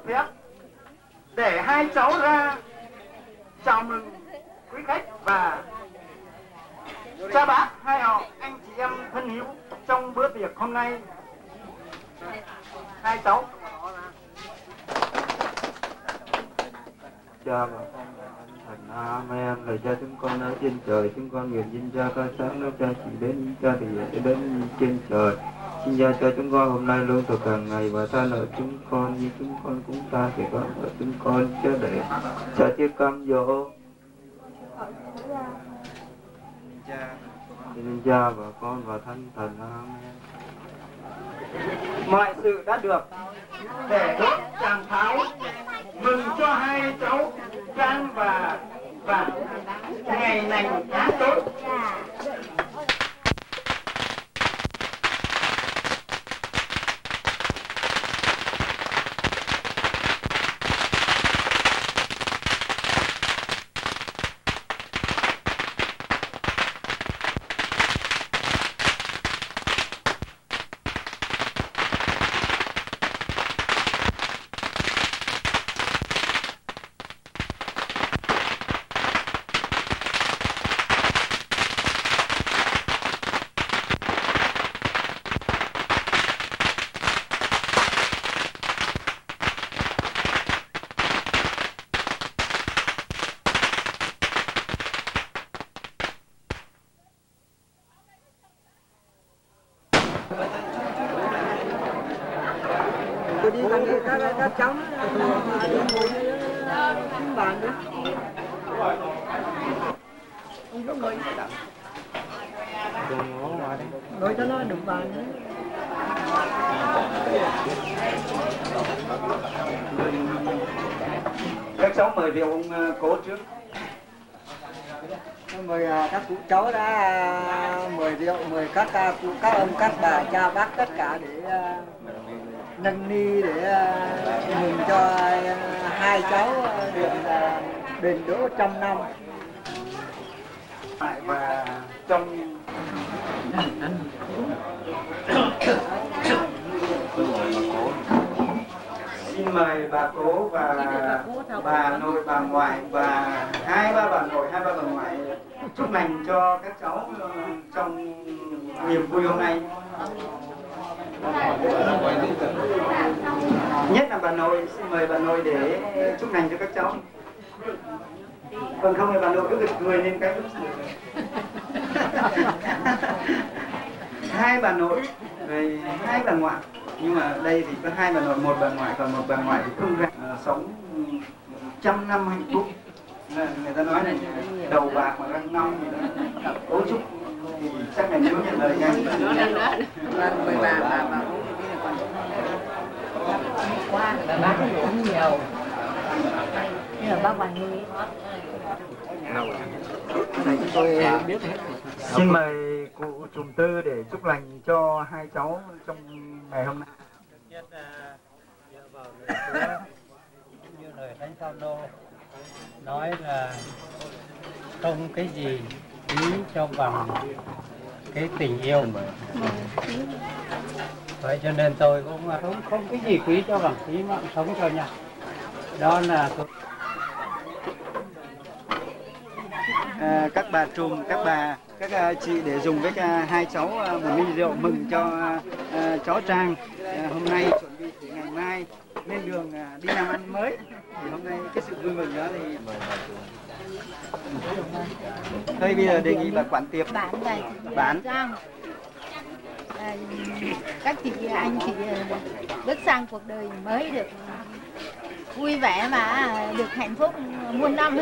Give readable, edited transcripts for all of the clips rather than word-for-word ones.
phép để hai cháu ra chào mừng quý khách và cha bác hai họ anh chị em thân hữu trong bữa tiệc hôm nay. Hai cháu. Cha và con thành Amen. Lời cha chúng con ở trên trời, chúng con nguyện xin cha ca sáng đó cha chỉ đến cha thì sẽ đến trên trời. Xin cha cho chúng con hôm nay luôn thực hàng ngày và tha nợ chúng con như chúng con cũng tha kẻ có nợ chúng con, chớ để cha chưa cam dỗ. Xin cha và con và thánh thần Amen. Mọi sự đã được để đốt tràng pháo mừng cho hai cháu Trang và ngày lành tháng tốt. Tôi đi bằng các cháu đi ngồi trên bàn nữa. Ông có ngồi ngồi cho nó đụng bàn nữa. Các cháu mời rượu ông cố trước. Mời các cụ cháu đã mời rượu, mời các cụ, các ông, các bà, cha bác tất cả để nâng ni để mừng cho hai cháu được đền đỗ 100 năm. Và trong xin mời bà cố và bà nội, bà ngoại và hai ba bà nội, hai ba bà ngoại chúc lành cho các cháu trong niềm vui hôm nay. Nhất là bà nội, xin mời bà nội để chúc lành cho các cháu. Còn không thì bà nội cứ gật cười lên cái. Hai bà nội rồi hai bà ngoại, nhưng mà đây thì có hai bà nội, một bà ngoại, còn một bà ngoại thì không ra sống 100 năm hạnh phúc. Người ta nói là đầu bạc mà răng long gì đó. Cố chúc thì chắc là nhớ nhận lời ngay. Mời bà qua bà bác cũng nhiều. Như là bác Hoàng Huy. Này chúng tôi biết hết. Xin mời cụ Trùm Tư để chúc lành cho hai cháu trong ngày hôm nay. Nhất dựa vào lời Chúa cũng như lời Thánh Phaolô nói là không cái gì quý cho bằng cái tình yêu. Vậy cho nên tôi cũng không cái gì quý cho bằng cái mạng sống cho nhau. Đó là các bà Trùm, các chị để dùng với hai cháu một ly rượu mừng cho cháu Trang hôm nay chuẩn bị để ngày mai lên đường đi làm ăn mới. Thì hôm nay cái sự vui mừng đó thì thôi bây giờ đề nghị bà quản tiệc bán các chị anh chị bước sang cuộc đời mới được vui vẻ mà được hạnh phúc muôn năm.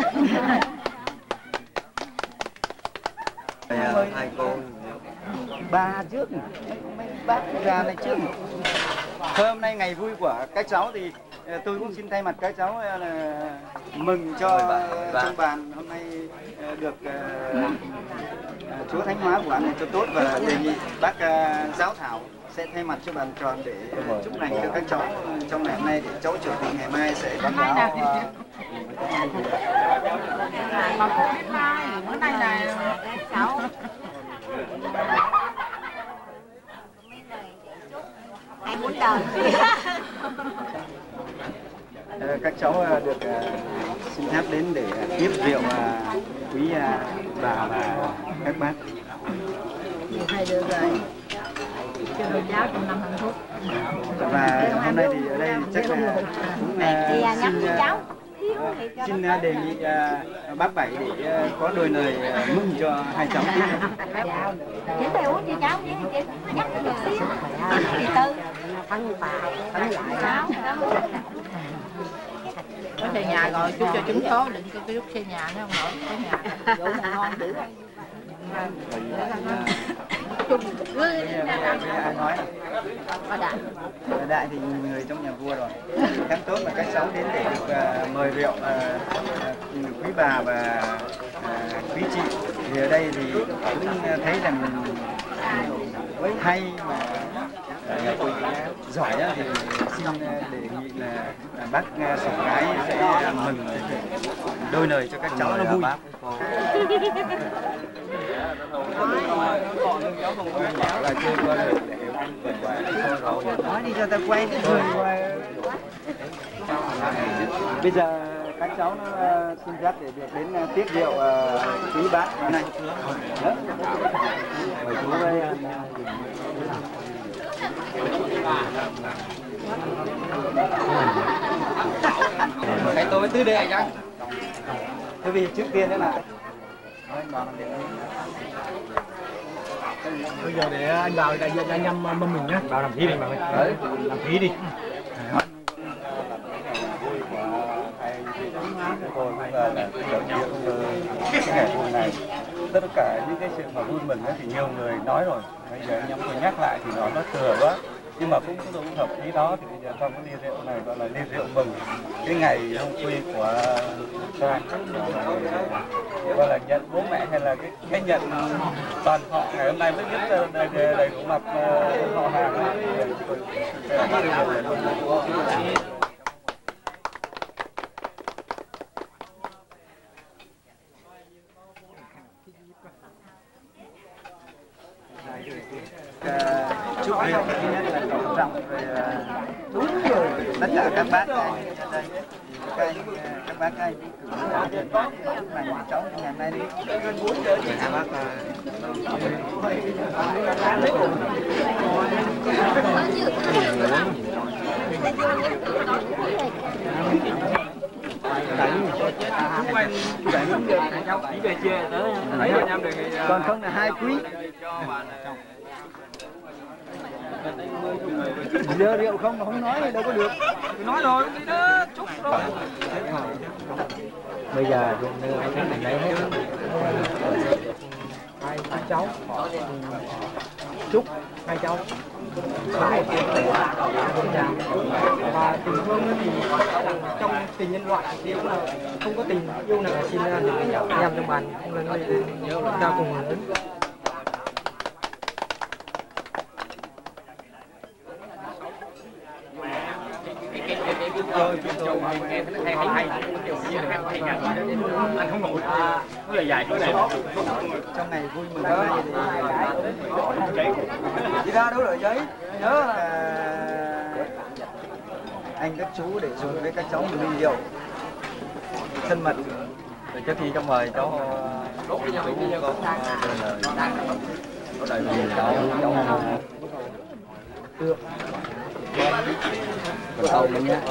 Hai cô ba trước, mấy bác ra này trước. Thôi hôm nay ngày vui của các cháu thì tôi cũng xin thay mặt các cháu là mừng cho trong bàn hôm nay được Chúa Thánh hóa của này cho tốt, và đề nghị bác giáo thảo sẽ thay mặt cho bàn tròn để chúc lành cho các cháu trong ngày hôm nay, để cháu chuẩn bị ngày mai sẽ báo cáo. Bữa nay là cháu hãy muốn đời. các cháu được xin phép đến để tiếp rượu quý bà và các bác. Hai đứa rồi. Cho đôi cháu trong năm hạnh phúc. Và hôm nay thì ở đây chắc là xin đề nghị bác Bảy để có đôi lời mừng cho hai cháu. Chị phải uống cho cháu với chị nhắc một xíu. Chị Tư. Thắng lại cháu. Có xe nhà rồi chúc cho trúng số, đừng cho cái lúc xe nhà nữa không nổi. Có nhà vô mà ngon dữ. Ai nói ở Đại thì người trong nhà vua rồi. Rất tốt là các cháu đến để được mời rượu quý bà và quý chị. Thì ở đây thì cũng thấy rằng hay mà giỏi thì xin đề nghị là bác sủng gái sẽ mừng đôi lời cho các cháu nó vui. Là chơi qua được nói đi cho ta quay thôi. Bây giờ các cháu nó xin phép để được đến tiết rượu quý bác này. Mời chú với cái tôi tứ đề nhá. Thế vì trước tiên thế này. Bây giờ để anh vào đại diện anh em mâm mình nhé. Vào làm phí đi mà ơi. Làm phí đi. Cái ngày vui này, tất cả những cái sự mà vui mừng thì nhiều người nói rồi. Bây giờ anh em tôi nhắc lại thì nó thừa quá. Nhưng mà cũng đúng hợp ý đó thì bây giờ trong cái ly rượu này gọi là ly rượu mừng cái ngày hôn quy của Trang, gọi là nhận bố mẹ hay là cái nhận toàn họ ngày hôm nay mới biết đầy đủ mặt họ hàng. Chúc rượu thứ nhất là trọng trọng rồi tất cả các bác đây các bác đây chúc này cháu trong ngày hôm nay đi các bác còn không là hai quý giờ rượu không nói thì đâu có được. Nói rồi đi đó chúc rồi. Bây giờ anh này lấy hết hai cháu chúc hai cháu và tình thương thì trong tình nhân loại thì cũng là không có tình yêu nào xin anh em trong bàn ta cùng lớn. Anh không ngồi nó là dài chỗ này trong ngày vui mừng hôm nay thì đi ra đâu rồi giấy nhớ anh các chú để dùng với các cháu một ly rượu thân mật để trước khi trong mời cháu có đầy đủ cháu được sau mình nhé.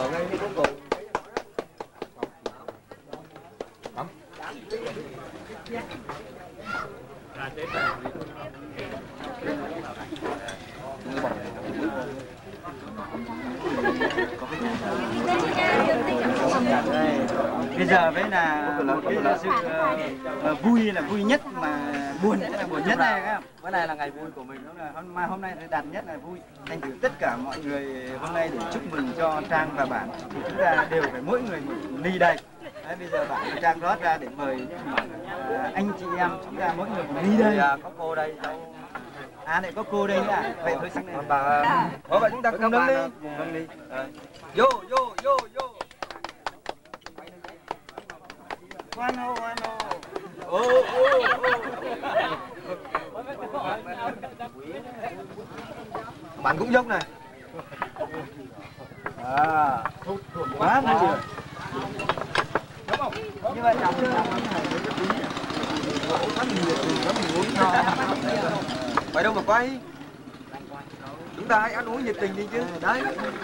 Bây giờ với là một cái sự vui là vui nhất mà buồn sẽ là buồn nhất này các bạn. Bữa này là ngày vui của mình, hôm nay thì đạt nhất là vui. Thành thử tất cả mọi người hôm nay để chúc mừng cho Trang và bạn thì chúng ta đều phải mỗi người một ly đây. Đấy, bây giờ bạn và Trang rót ra để mời anh chị em chúng ta mỗi người một ly đây. Có cô đây cháu. À này có cô đây nữa à? Vậy thôi sang này. Có vậy chúng ta cùng nâng ly. Nâng ly. Vô vô vô vô. Hoan hô hoan hô. Ô ô ô. Bạn cũng dốc này. Quá vui rồi. Như vậy là Phải đâu mà quay. Chúng ta hãy ăn uống nhiệt tình đi chứ. Đấy.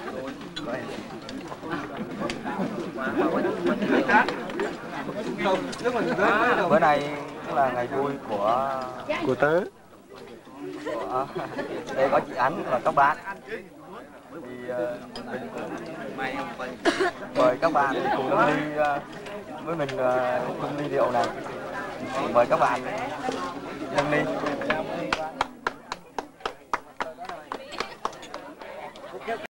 Bữa nay cũng là ngày vui của tớ. Đây có chị Ánh và các bạn. Thì mình mời các bạn cùng nâng ly với mình nâng ly rượu này. Mời các bạn nâng ly.